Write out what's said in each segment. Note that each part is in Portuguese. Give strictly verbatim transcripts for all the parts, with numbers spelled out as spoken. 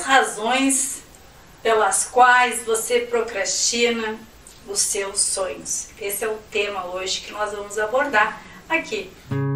razões pelas quais você procrastina os seus sonhos. Esse é o tema hoje que nós vamos abordar aqui.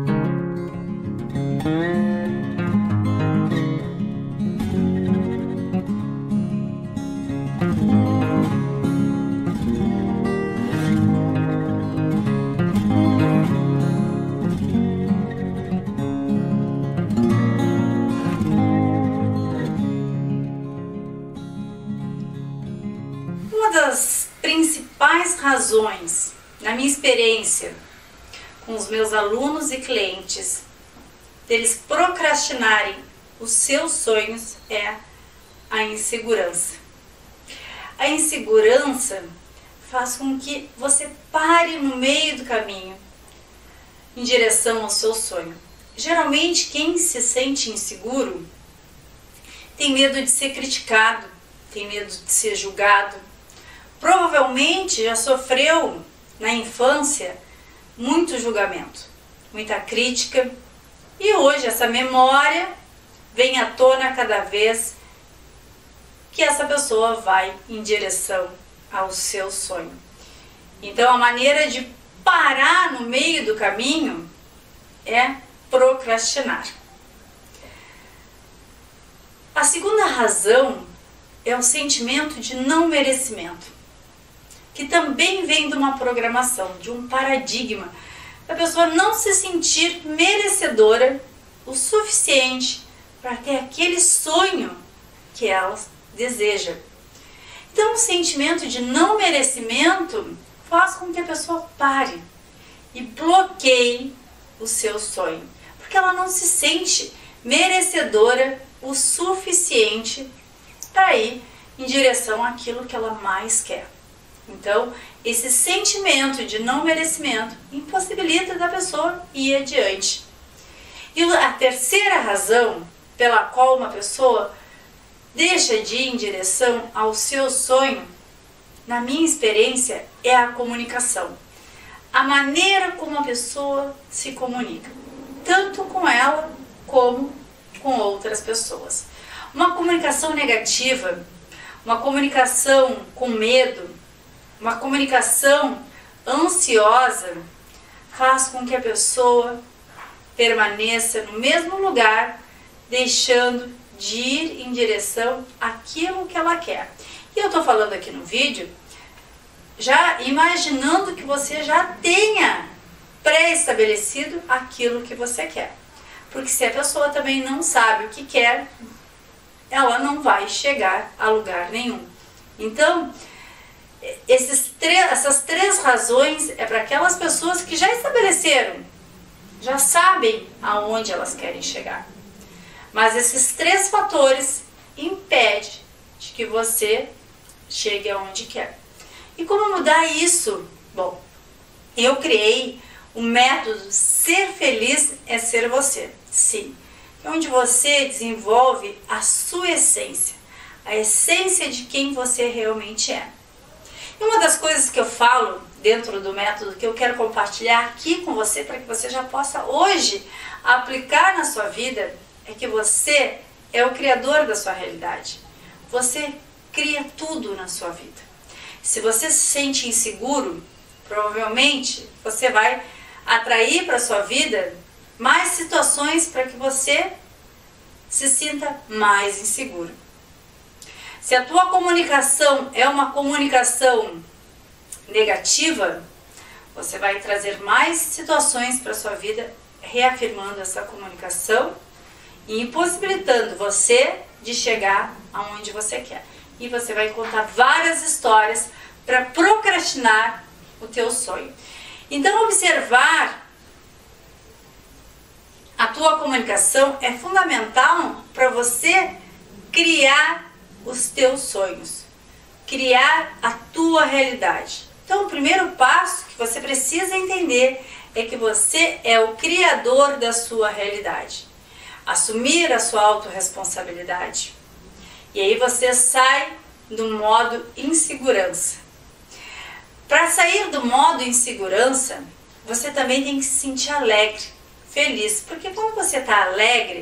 Uma das principais razões, na minha experiência com os meus alunos e clientes, deles procrastinarem os seus sonhos é a insegurança. A insegurança faz com que você pare no meio do caminho em direção ao seu sonho. Geralmente, quem se sente inseguro tem medo de ser criticado, tem medo de ser julgado. Provavelmente já sofreu na infância muito julgamento, muita crítica, e hoje essa memória vem à tona cada vez que essa pessoa vai em direção ao seu sonho. Então a maneira de parar no meio do caminho é procrastinar. A segunda razão é o sentimento de não merecimento, que também vem de uma programação, de um paradigma, da pessoa não se sentir merecedora o suficiente para ter aquele sonho que ela deseja. Então o sentimento de não merecimento faz com que a pessoa pare e bloqueie o seu sonho, porque ela não se sente merecedora o suficiente para ir em direção àquilo que ela mais quer. Então, esse sentimento de não merecimento impossibilita da pessoa ir adiante. E a terceira razão pela qual uma pessoa deixa de ir em direção ao seu sonho, na minha experiência, é a comunicação. A maneira como a pessoa se comunica, tanto com ela como com outras pessoas. Uma comunicação negativa, uma comunicação com medo, uma comunicação ansiosa faz com que a pessoa permaneça no mesmo lugar, deixando de ir em direção àquilo que ela quer. E eu estou falando aqui no vídeo, já imaginando que você já tenha pré-estabelecido aquilo que você quer. Porque se a pessoa também não sabe o que quer, ela não vai chegar a lugar nenhum. Então, esses três, essas três razões é para aquelas pessoas que já estabeleceram, já sabem aonde elas querem chegar. Mas esses três fatores impedem de que você chegue aonde quer. E como mudar isso? Bom, eu criei o método Ser Feliz é Ser Você. Sim, onde você desenvolve a sua essência, a essência de quem você realmente é. E uma das coisas que eu falo dentro do método que eu quero compartilhar aqui com você, para que você já possa hoje aplicar na sua vida, é que você é o criador da sua realidade. Você cria tudo na sua vida. Se você se sente inseguro, provavelmente você vai atrair para a sua vida mais situações para que você se sinta mais inseguro. Se a tua comunicação é uma comunicação negativa, você vai trazer mais situações para a sua vida, reafirmando essa comunicação e impossibilitando você de chegar aonde você quer. E você vai contar várias histórias para procrastinar o teu sonho. Então, observar a tua comunicação é fundamental para você criar os teus sonhos, criar a tua realidade. Então, o primeiro passo que você precisa entender é que você é o criador da sua realidade. Assumir a sua autorresponsabilidade. E aí você sai do modo insegurança. Para sair do modo insegurança, você também tem que se sentir alegre, feliz. Porque quando você está alegre,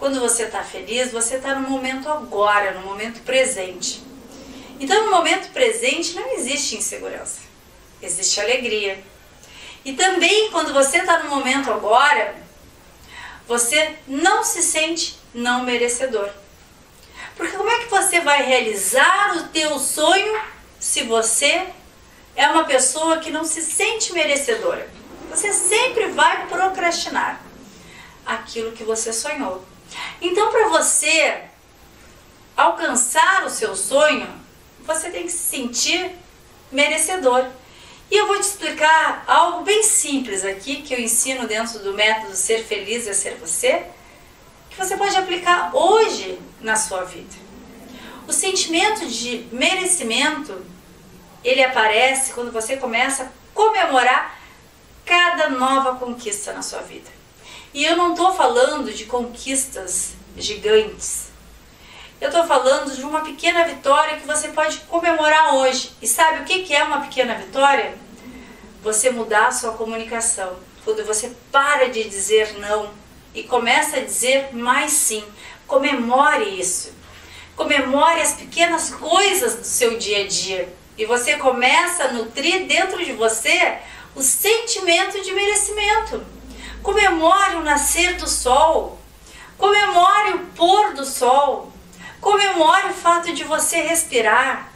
quando você está feliz, você está no momento agora, no momento presente. Então, no momento presente não existe insegurança, existe alegria. E também, quando você está no momento agora, você não se sente não merecedor. Porque como é que você vai realizar o teu sonho se você é uma pessoa que não se sente merecedora? Você sempre vai procrastinar aquilo que você sonhou. Então, para você alcançar o seu sonho, você tem que se sentir merecedor. E eu vou te explicar algo bem simples aqui, que eu ensino dentro do método Ser Feliz é Ser Você, que você pode aplicar hoje na sua vida. O sentimento de merecimento, ele aparece quando você começa a comemorar cada nova conquista na sua vida. E eu não estou falando de conquistas gigantes. Eu estou falando de uma pequena vitória que você pode comemorar hoje. E sabe o que é uma pequena vitória? Você mudar a sua comunicação. Quando você para de dizer não e começa a dizer mais sim. Comemore isso. Comemore as pequenas coisas do seu dia a dia. E você começa a nutrir dentro de você o sentimento de merecimento. Comemore o nascer do sol. Comemore o pôr do sol. Comemore o fato de você respirar.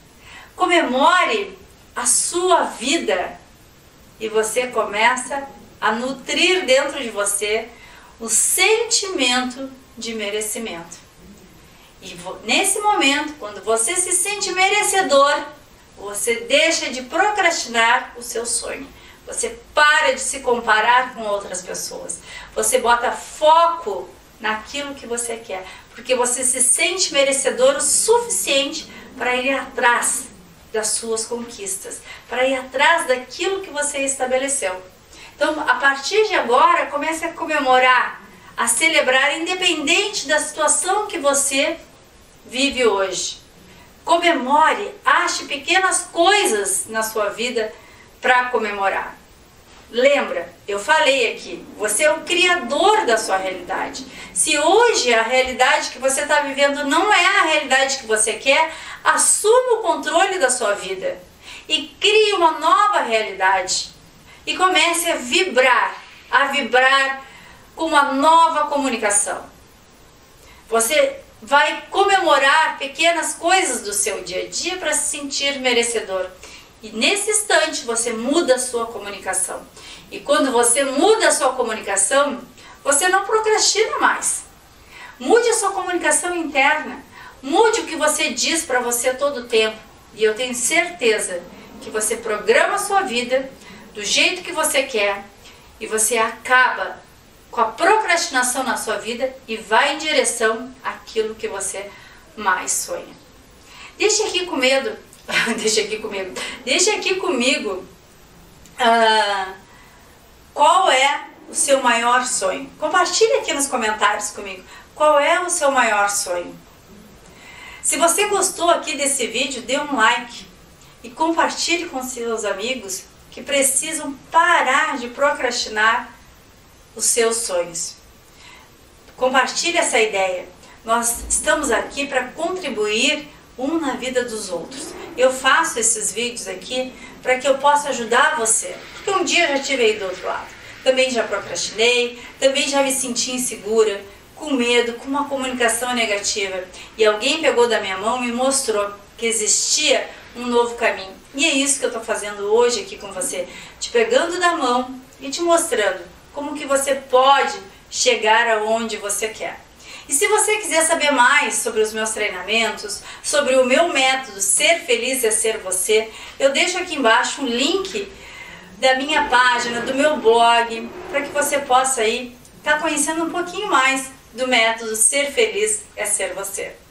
Comemore a sua vida. E você começa a nutrir dentro de você o sentimento de merecimento. E nesse momento, quando você se sente merecedor, você deixa de procrastinar o seu sonho. Você para de se comparar com outras pessoas. Você bota foco naquilo que você quer. Porque você se sente merecedor o suficiente para ir atrás das suas conquistas. Para ir atrás daquilo que você estabeleceu. Então, a partir de agora, comece a comemorar, a celebrar, independente da situação que você vive hoje. Comemore, ache pequenas coisas na sua vida para comemorar. Lembra, eu falei aqui, você é o criador da sua realidade. Se hoje a realidade que você está vivendo não é a realidade que você quer, assuma o controle da sua vida e crie uma nova realidade. E comece a vibrar, a vibrar com uma nova comunicação. Você vai comemorar pequenas coisas do seu dia a dia para se sentir merecedor. E nesse instante você muda a sua comunicação. E quando você muda a sua comunicação, você não procrastina mais. Mude a sua comunicação interna. Mude o que você diz para você todo o tempo. E eu tenho certeza que você programa a sua vida do jeito que você quer. E você acaba com a procrastinação na sua vida e vai em direção àquilo que você mais sonha. Deixa aqui com medo. Deixa aqui comigo. Deixa aqui comigo uh, qual é o seu maior sonho. Compartilhe aqui nos comentários comigo. Qual é o seu maior sonho? Se você gostou aqui desse vídeo, dê um like e compartilhe com seus amigos que precisam parar de procrastinar os seus sonhos. Compartilhe essa ideia. Nós estamos aqui para contribuir um na vida dos outros. Eu faço esses vídeos aqui para que eu possa ajudar você. Porque um dia eu já estive aí do outro lado. Também já procrastinei, também já me senti insegura, com medo, com uma comunicação negativa. E alguém pegou da minha mão e me mostrou que existia um novo caminho. E é isso que eu estou fazendo hoje aqui com você. Te pegando da mão e te mostrando como que você pode chegar aonde você quer. E se você quiser saber mais sobre os meus treinamentos, sobre o meu método Ser Feliz é Ser Você, eu deixo aqui embaixo um link da minha página, do meu blog, para que você possa aí estar conhecendo um pouquinho mais do método Ser Feliz é Ser Você.